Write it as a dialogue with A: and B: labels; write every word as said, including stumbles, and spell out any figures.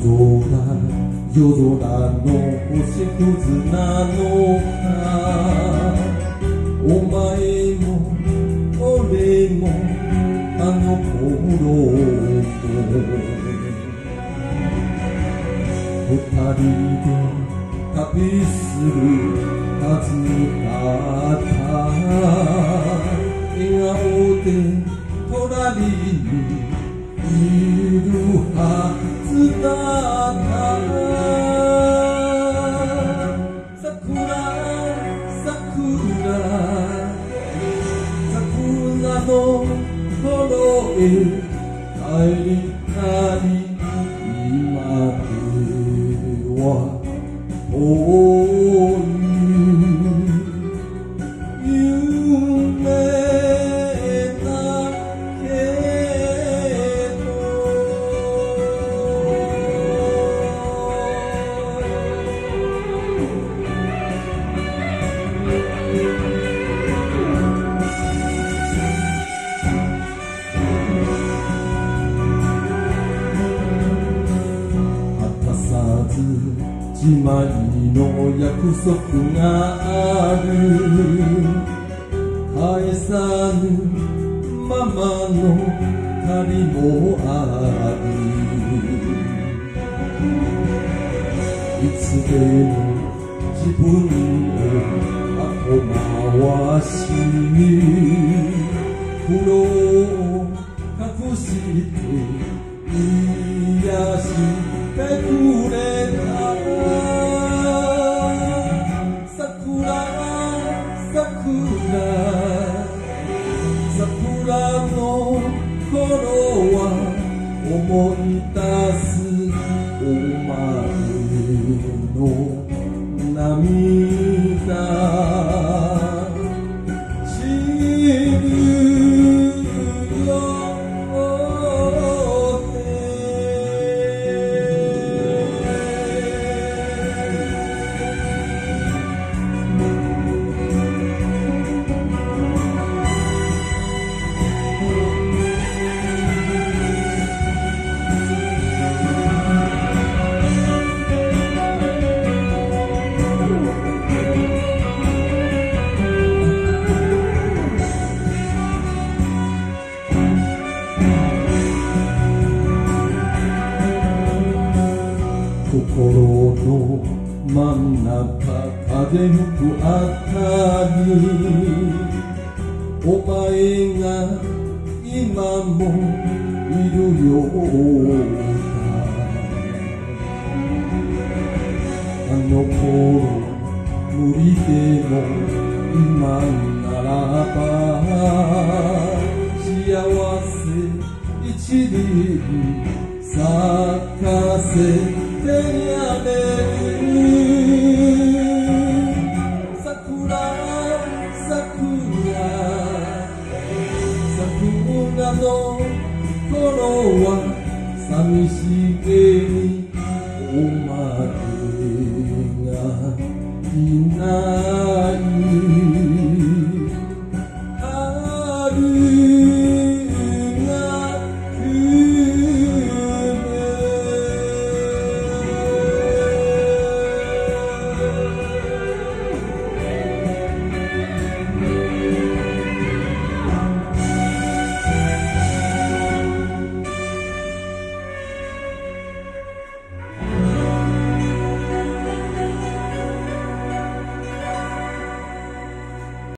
A: 夜空の星屑なのか、お前も俺もあの頃二人で旅するはずだった。笑顔で隣にいるはずだった。桜桜桜の頃へ帰りたい。今では遠い夢だけど、果たさずじまいの約束がある。返さぬままの旅もある。いつでも自分を後回しに苦労を隠して癒してくれた。桜の頃は思い出すお前の涙。知るよ心の真ん中風吹くあたり、お前が今もいるようだ。あの頃無理でも今ならば幸せ一輪咲かせてやれる。桜桜桜の頃は寂しげにお前がいない。